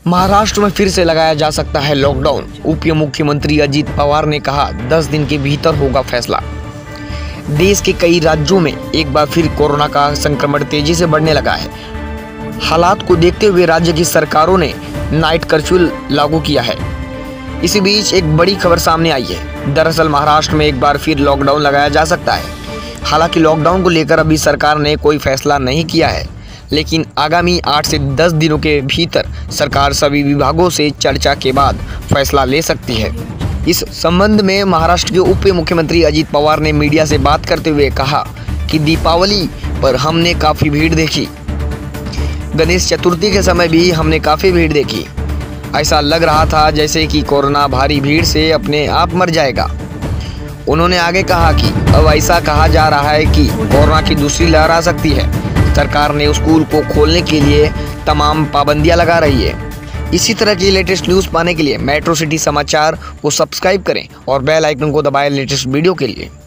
महाराष्ट्र में फिर से लगाया जा सकता है लॉकडाउन। उप मुख्यमंत्री अजित पवार ने कहा 10 दिन के भीतर होगा फैसला। देश के कई राज्यों में एक बार फिर कोरोना का संक्रमण तेजी से बढ़ने लगा है। हालात को देखते हुए राज्य की सरकारों ने नाइट कर्फ्यू लागू किया है। इसी बीच एक बड़ी खबर सामने आई है। दरअसल महाराष्ट्र में एक बार फिर लॉकडाउन लगाया जा सकता है। हालांकि लॉकडाउन को लेकर अभी सरकार ने कोई फैसला नहीं किया है, लेकिन आगामी 8 से 10 दिनों के भीतर सरकार सभी विभागों से चर्चा के बाद फैसला ले सकती है। इस संबंध में महाराष्ट्र के उप मुख्यमंत्री अजित पवार ने मीडिया से बात करते हुए कहा कि दीपावली पर हमने काफ़ी भीड़ देखी, गणेश चतुर्थी के समय भी हमने काफ़ी भीड़ देखी। ऐसा लग रहा था जैसे कि कोरोना भारी भीड़ से अपने आप मर जाएगा। उन्होंने आगे कहा कि अब ऐसा कहा जा रहा है कि कोरोना की दूसरी लहर आ सकती है। सरकार ने स्कूल को खोलने के लिए तमाम पाबंदियां लगा रही है। इसी तरह की लेटेस्ट न्यूज़ पाने के लिए मेट्रो सिटी समाचार को सब्सक्राइब करें और बेल आइकन को दबाएं लेटेस्ट वीडियो के लिए।